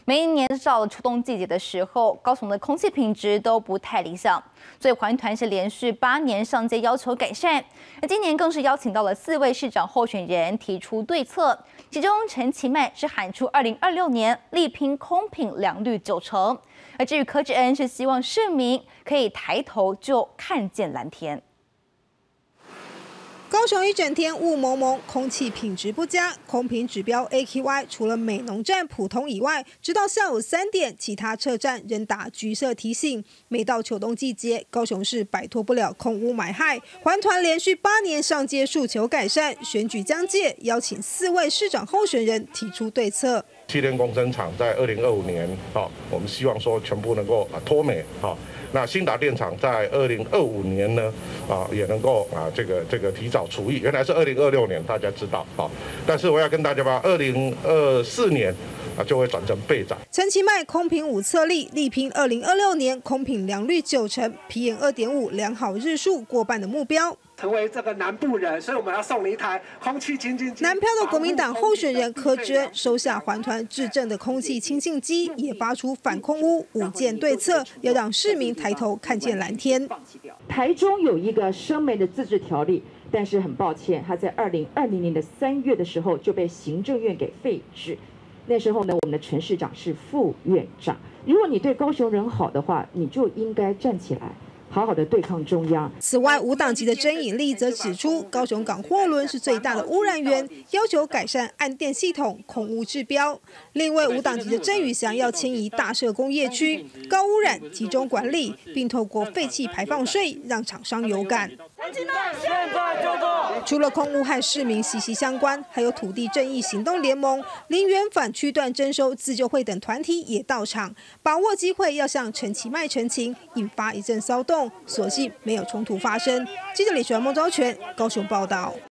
每一年到了秋冬季节的时候，高雄的空气品质都不太理想，所以环团是连续8年上街要求改善。而今年更是邀请到了4位市长候选人提出对策，其中陈其迈是喊出2026年力拼空品良率90%，而至于柯志恩是希望市民可以抬头就看见蓝天。 高雄一整天雾蒙蒙，空气品质不佳，空品指标 AQI 除了美浓站普通以外，直到下午3点，其他车站仍打橘色提醒。每到秋冬季节，高雄市摆脱不了空污霾害，环团连续8年上街诉求改善。选举将届，邀请4位市长候选人提出对策。 气电共生厂在2025年，我们希望说全部能够脱美，那新达电厂在2025年呢，也能够这个提早除役，原来是2026年，大家知道，但是我要跟大家把2024年。 就会转成备载。 陈其迈空品5测力，力拼2026年空品良率90%、PM 2.5良好日数过半的目标。 成为这个南部人，所以我们要送你一台空气清净机。 南漂的国民党候选人柯志恩收下环团制政的空气清净机，也发出反空污5件对策，要让市民抬头看见蓝天。 台中有一个生煤的自治条例，但是很抱歉，它在2020年的3月的时候就被行政院给废止。 那时候呢，我们的陈市长是副院长。如果你对高雄人好的话，你就应该站起来，好好的对抗中央。 此外，无党籍的曾引力则指出，高雄港货轮是最大的污染源，要求改善岸电系统空污指标。另外，无党籍的郑宇翔要迁移大社工业区，高污染集中管理，并透过废气排放税让厂商有感。 除了空污和市民息息相关，还有土地正义行动联盟、林园反区段征收自救会等团体也到场，把握机会要向陈其迈陈情，引发一阵骚动。所幸没有冲突发生。记者李传、孟昭全高雄报道。